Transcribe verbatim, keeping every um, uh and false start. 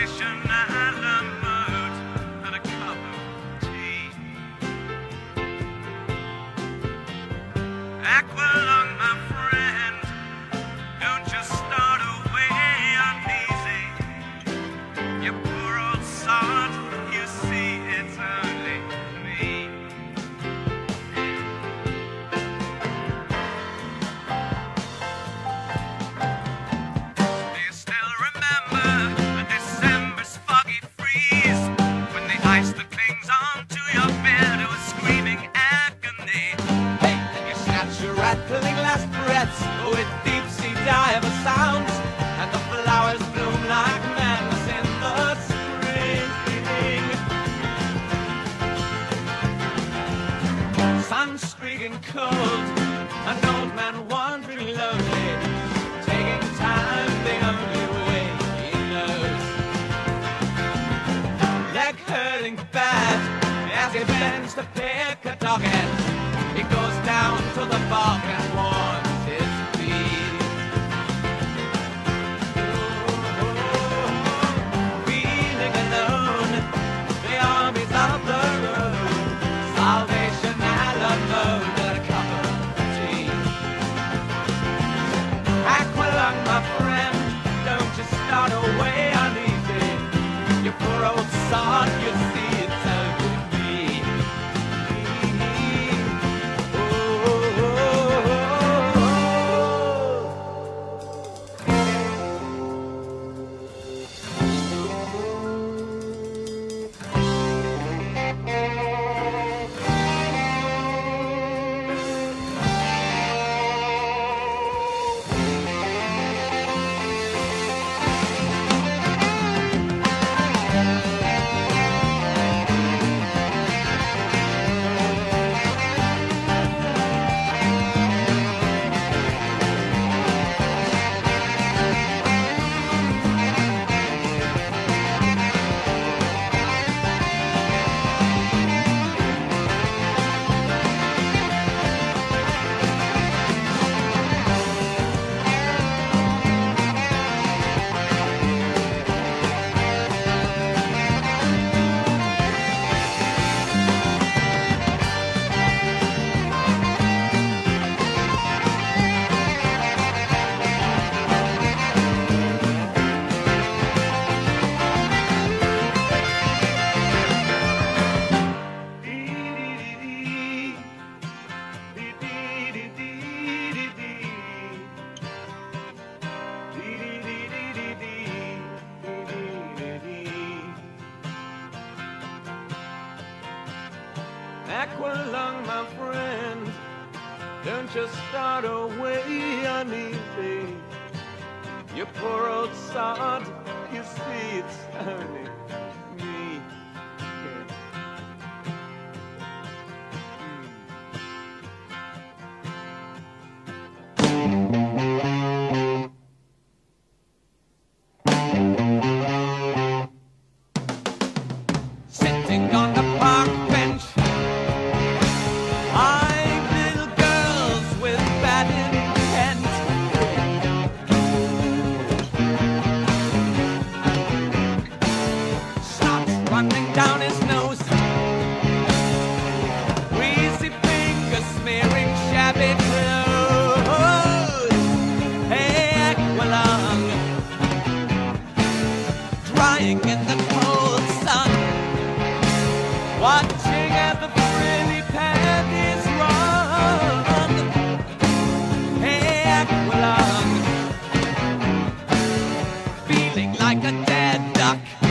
salvation and a mood and a cup of tea. Aqualung, my friend, don't just start away uneasy. You poor old sod, you see it's only me. Do you still remember the December's foggy freeze, when the ice that clings onto your beard was screaming agony? Hey, and you snatch your rattling last breaths with deep sea diver sounds, and the flowers bloom like madness in the spring. Sun streaking cold, an old man wandering lonely, taking time the only way he knows. Leg hurting bad as he bends to pick a dog end. He goes down to the bog and warms his feet. Feeling alone, the armies of the road, salvation and a mode and a cup of tea. Aqualung, my friend, don't you start away uneasy. You poor old sod, you see it's only me. Aqualung, my friend, don't just start away uneasy. You poor old sod, you see it's only me. Sitting on the park bench, eyeing little girls with bad intent. Snot running down his nose, greasy fingers smearing shabby clothes. Hey, Aqualung, drying in the cold sun, watching as the frilly panties run. Hey, Aqualung, feeling like a dead duck.